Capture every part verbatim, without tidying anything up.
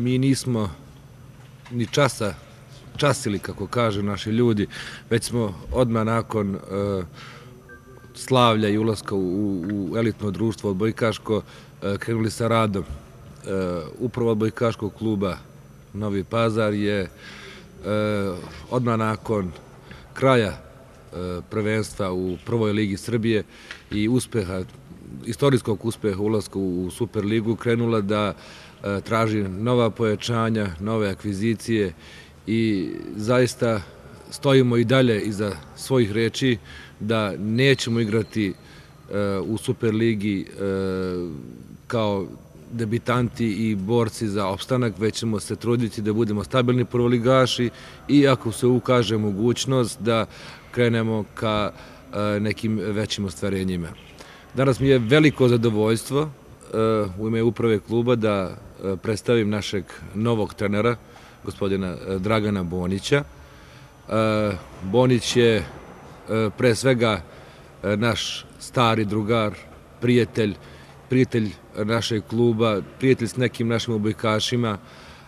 mi nismo ni časa časili, kako kažu naši ljudi, već smo odmah nakon slavlja i ulaska u elitno društvo odbojkaško krenuli sa radom. Upravo odbojkaškog kluba Novi Pazar je odmah nakon kraja prvenstva u prvoj ligi Srbije i uspeha, istorijskog uspeha ulaska u Superligu krenula da traži nova pojačanja, nove akvizicije i zaista stojimo i dalje iza svojih reči da nećemo igrati u Superligi kao debitanti i borci za opstanak, već ćemo se truditi da budemo stabilni prvoligaši i ako se ukaže mogućnost da krenemo ka nekim većim ostvarenjima. Danas mi je veliko zadovoljstvo u ime uprave kluba da predstavim našeg novog trenera, gospodina Dragana Bonića. Bonić je pre svega naš stari drugar, prijatelj, prijatelj našeg kluba, prijatelj s nekim našim odbojkašima.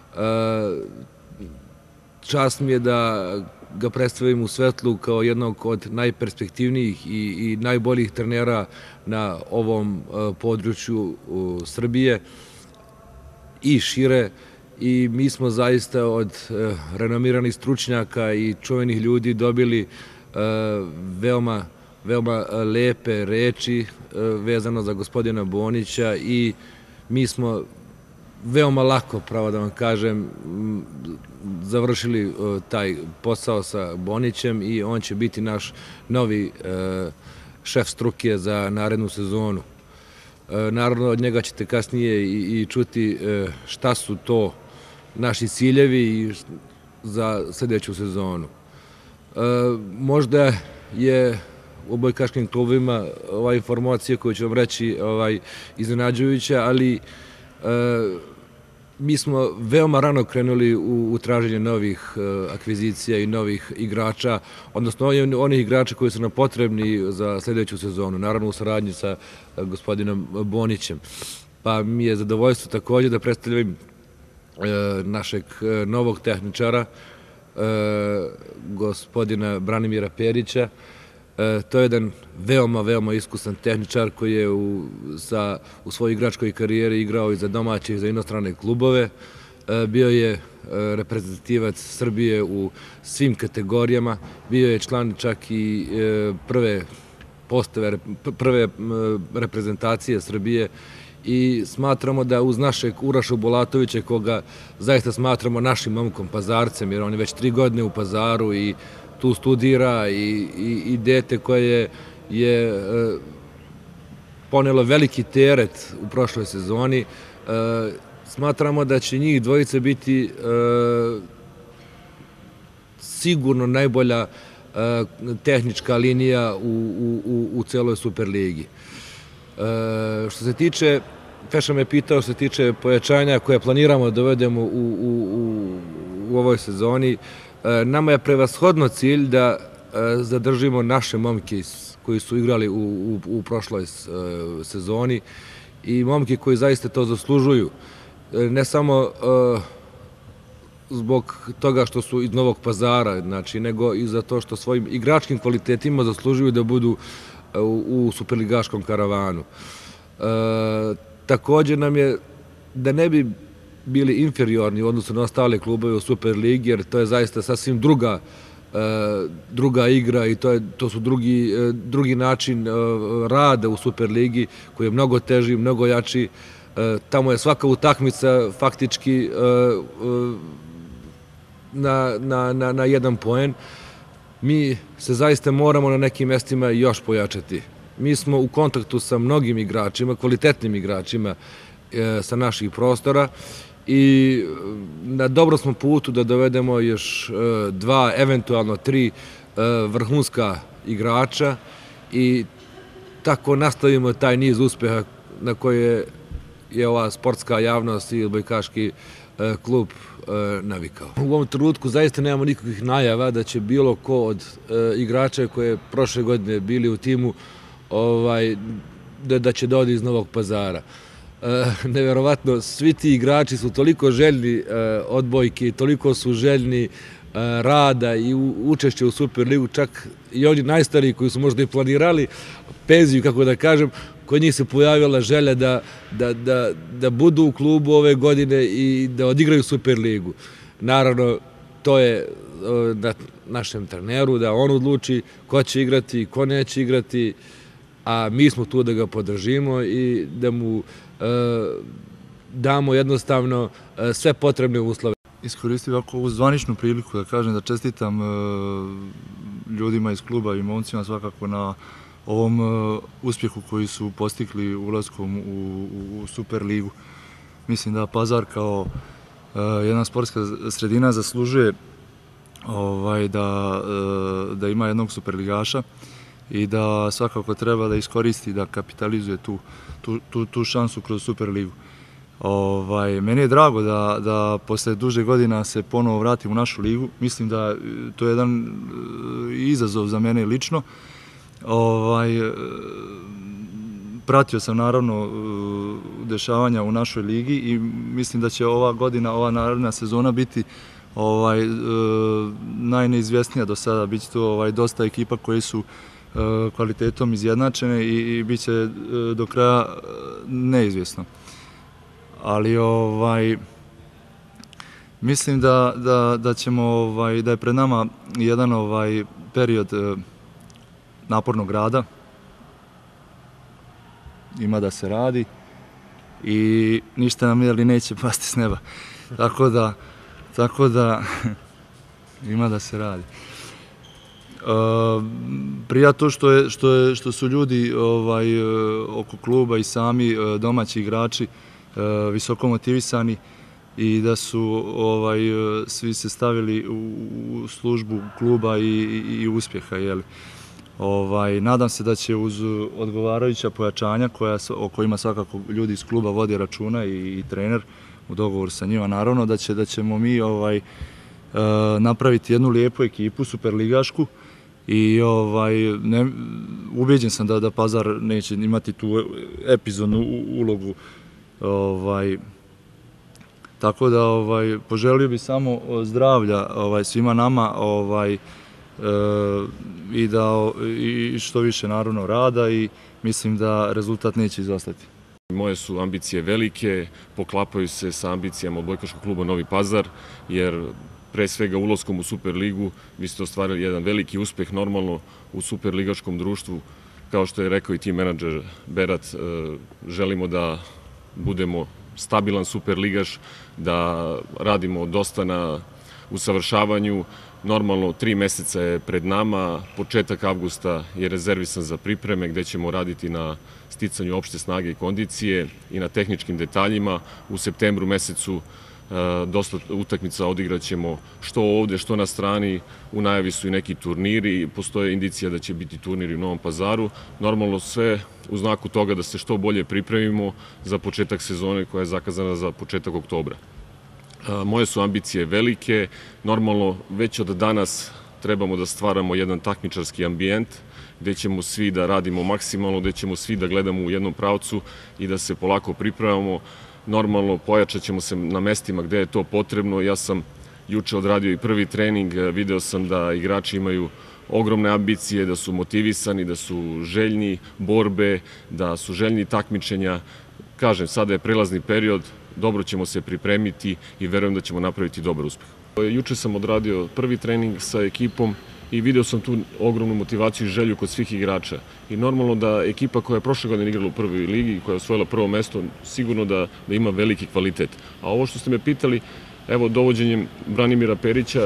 Čast mi je da ga predstavim u svetlu kao jednog od najperspektivnijih i najboljih trenera na ovom području Srbije i šire. I mi smo zaista od renomiranih stručnjaka i čuvenih ljudi dobili veoma, veoma lepe reči vezano za gospodina Bonića i mi smo veoma lako, pravo da vam kažem, završili taj posao sa Bonićem i on će biti naš novi šef struke za narednu sezonu. Naravno, od njega ćete kasnije i čuti šta su to naši ciljevi za sljedeću sezonu. Možda je u odbojkaškim klubima ova informacija koju ću vam reći iznenađujuća, ali mi smo veoma rano krenuli u traženje novih akvizicija i novih igrača, odnosno onih igrača koji su nam potrebni za sljedeću sezonu, naravno u saradnji sa gospodinom Bonićem. Pa mi je zadovoljstvo također da predstavljam našeg novog tehničara, gospodina Branimira Perića. To je jedan veoma, veoma iskusan tehničar koji je u svojoj igračkoj karijeri igrao i za domaće i za inostrane klubove. Bio je reprezentativac Srbije u svim kategorijama, bio je član čak i prve postave, prve reprezentacije Srbije i smatramo da uz našeg Uraša Bulatovića, koga zaista smatramo našim momkom Pazarcem, jer on je već tri godine u Pazaru i tu studira i dete koje je ponelo veliki teret u prošloj sezoni. Smatramo da će njih dvojice biti sigurno najbolja tehnička linija u celoj Superligi. Što se tiče, Feša me pitao, što se tiče pojačanja koje planiramo da dovedemo u ovoj sezoni, nama je prevashodno cilj da zadržimo naše momke koji su igrali u prošloj sezoni i momke koji zaista to zaslužuju. Ne samo zbog toga što su iz Novog Pazara, nego i zato što svojim igračkim kvalitetima zaslužuju da budu u superligaškom karavanu. Također nam je, da ne bi bili inferiorni u odnosu na ostale klubove u Superligi, jer to je zaista sasvim druga druga igra i to su drugi način rada u Superligi koji je mnogo teži, mnogo jači. Tamo je svaka utakmica faktički na jedan poen. Mi se zaista moramo na nekim mestima još pojačati. Mi smo u kontaktu sa mnogim igračima, kvalitetnim igračima sa naših prostora i na dobro smo putu da dovedemo još dva, eventualno tri vrhunska igrača i tako nastavimo taj niz uspeha na koje je ova sportska javnost i odbojkaški klub navikao. U ovom trenutku zaista nemamo nikakvih najava da će bilo ko od igrača koje je prošle godine bili u timu da će da ode iz Novog Pazara. neverovatno, svi ti igrači su toliko željni odbojke, toliko su željni rada i učešća u Superligu, čak i oni najstariji koji su možda i planirali penziju, kako da kažem, kod njih se pojavila želja da, da, da, da budu u klubu ove godine i da odigraju Superligu. Naravno, to je na našem treneru da on odluči ko će igrati, ko neće igrati, a mi smo tu da ga podržimo i da mu e, damo jednostavno e, sve potrebne uslove. Iskoristio ovako ovu zvaničnu priliku da kažem da čestitam e, ljudima iz kluba i momcima svakako na ovom e, uspjehu koji su postigli ulaskom u, u, u Superligu. Mislim da Pazar kao e, jedna sportska sredina zaslužuje ovaj, da, e, da ima jednog superligaša i da svakako treba da iskoristi, da kapitalizuje tu, tu, tu, tu šansu kroz Superligu. Ovaj, meni je drago da, da posle duže godina se ponovo vratim u našu ligu. Mislim da to je jedan izazov za mene lično. Ovaj, pratio sam naravno dešavanja u našoj ligi i mislim da će ova godina, ova naredna sezona biti ovaj, najneizvjesnija do sada. Biće tu ovaj, dosta ekipa koji su kvalitetom izjednačene i, i bit će do kraja neizvjesno. Ali ovaj, mislim da, da, da, ćemo, ovaj, da je pred nama jedan ovaj, period napornog rada. Ima da se radi i ništa nam je li neće pasti s neba. Tako da, tako da ima da se radi. Uh, prija to što, je, što, je, što su ljudi ovaj, oko kluba i sami domaći igrači uh, visoko motivisani i da su ovaj, svi se stavili u, u službu kluba i, i, i uspjeha. Jeli. Ovaj, nadam se da će uz odgovarajuća pojačanja koja, o kojima svakako ljudi iz kluba vode računa i, i trener u dogovoru sa njima, naravno da, će, da ćemo mi ovaj, uh, napraviti jednu lijepu ekipu, superligašku. I ovaj, ne, ubeđen sam da, da Pazar neće imati tu epizodnu ulogu. Ovaj, tako da ovaj, poželio bi samo zdravlja ovaj, svima nama ovaj, e, i, da, i što više naravno rada i mislim da rezultat neće izostati. Moje su ambicije velike, poklapaju se sa ambicijama odbojkaškog kluba Novi Pazar, jer pre svega ulaskom u Superligu vi ste ostvarili jedan veliki uspeh normalno u superligaškom društvu. Kao što je rekao i tim menadžer Berat, želimo da budemo stabilan superligaš, da radimo dosta na usavršavanju. Normalno, tri meseca je pred nama, početak avgusta je rezervisan za pripreme gde ćemo raditi na sticanju opšte snage i kondicije i na tehničkim detaljima. U septembru mesecu dosta utakmica odigrat ćemo što ovde, što na strani. U najavi su i neki turniri, postoje indicija da će biti turniri u Novom Pazaru. Normalno sve u znaku toga da se što bolje pripremimo za početak sezone koja je zakazana za početak oktobra. Moje su ambicije velike, normalno već od danas trebamo da stvaramo jedan takmičarski ambijent gde ćemo svi da radimo maksimalno, gde ćemo svi da gledamo u jednom pravcu i da se polako pripremamo. Normalno, pojačat ćemo se na mestima gde je to potrebno. Ja sam juče odradio i prvi trening, video sam da igrači imaju ogromne ambicije, da su motivisani, da su željni borbe, da su željni takmičenja. Kažem, sada je prelazni period, dobro ćemo se pripremiti i verujem da ćemo napraviti dobar uspeh. Juče sam odradio prvi trening sa ekipom i video sam tu ogromnu motivaciju i želju kod svih igrača. I normalno da ekipa koja je prošle godine igrala u prvoj ligi, koja je osvojila prvo mesto, sigurno da, da ima veliki kvalitet. A ovo što ste me pitali, evo, dovođenjem Branimira Perića,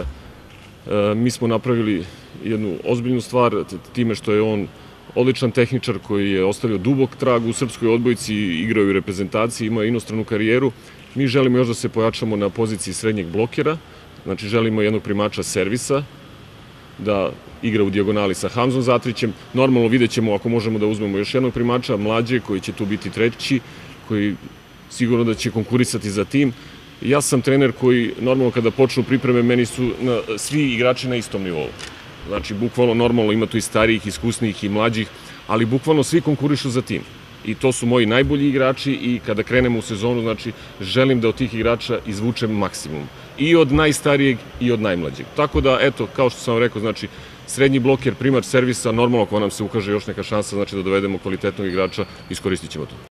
e, mi smo napravili jednu ozbiljnu stvar time što je on odličan tehničar koji je ostavio dubok trag u srpskoj odbojci, igrao u reprezentaciji, ima inostranu karijeru. Mi želimo još da se pojačamo na poziciji srednjeg blokera, znači želimo jednog primača servisa, da igra u dijagonali sa Hamzom Zatrićem. Normalno vidjet ćemo ako možemo da uzmemo još jednog primača, mlađe, koji će tu biti treći, koji sigurno da će konkurisati za tim. Ja sam trener koji, normalno kada počnu pripreme, meni su na, svi igrači na istom nivou. Znači, bukvalno normalno ima tu i starijih, iskusnijih i mlađih, ali bukvalno svi konkurišu za tim. i to su moji najbolji igrači i kada krenemo u sezonu, znači, želim da od tih igrača izvučem maksimum. I od najstarijeg i od najmlađeg. Tako da, eto, kao što sam vam rekao, znači, srednji bloker, primač servisa, normalno ako nam se ukaže još neka šansa, znači da dovedemo kvalitetnog igrača, iskoristit ćemo to.